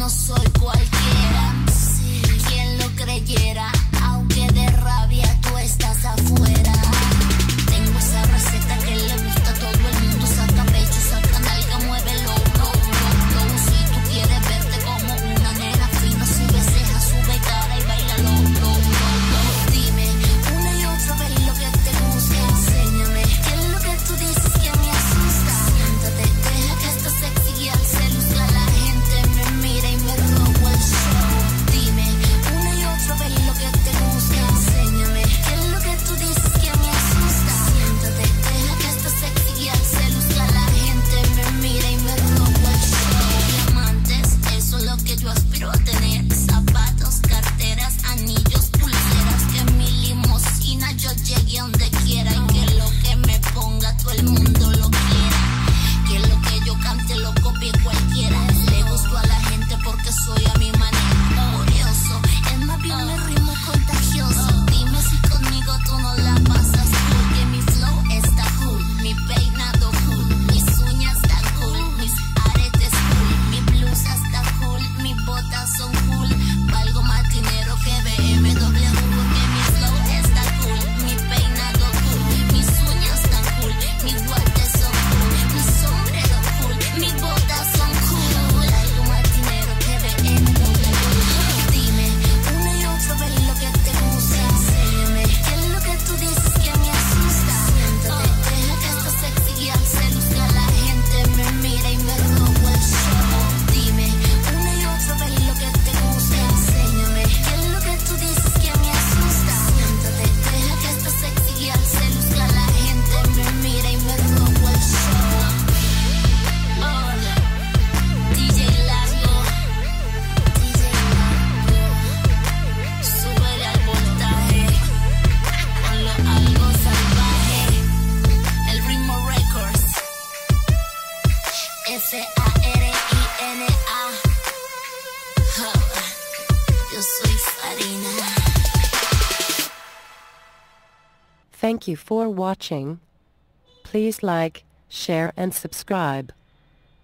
no soy cualquiera. Quien lo creyera, aunque de rabia tú estás afuera. Tengo esa receta que le gusta a todo el mundo. Saca pecho, saca nalga, muévelo, si tú quieres verte como una nena fina, sube ceja, sube cara y bailalo, Dime una y otra vez lo que te gusta. Enséñame qué es lo que tú dices que me asusta. Siéntate, deja que esta sexy girl se luzca. La gente me mira y me robo el show. Dime una y otra vez lo que te gusta. Enséñame qué es lo que tú dices que me asusta. Siéntate, deja que esta sexy girl se luzca. La gente me mira y me robo el show. Diamantes, eso es lo que yo aspiro a tener. Zapatos, carteras, anillos, pulseras. Que en mi limusina yo llegue a donde quiera. Y que lo que me ponga todo el mundo lo quiera. Que lo que yo cante lo copie cualquiera. Le gusto a la gente porque soy a mi manera. Curioso, es más bien mi ritmo contagioso. Dime si conmigo tú no la pasas cool. Que mi flow está cool, mi peinado cool, mis uñas están cool, mis aretes cool, mi blusa está cool, mis botas son cool. Valgo más dinero que BMW porque mi flow está cool, mi peinado cool, mis uñas están cool, mis guantes son cool, mi sombrero cool, mis botas son cool. Valgo más dinero que BMW. Dime una y otra vez lo que te gusta. Enséñame qué es lo que tú dices que me asusta. Siéntate, deja que esta sexy girl se luzca. La gente me mira y me robo el show. Dime una y otra vez lo que te gusta. Enséñame qué es lo que tú dices que me asusta. Siéntate, deja que esta sexy girl se luzca. La gente me mira y me robo el show. DJ Largo, súbele al voltaje, ponlo algo salvaje. El ritmo Records, Farina. Yo soy Farina. Thank you for watching. Please like, share and subscribe.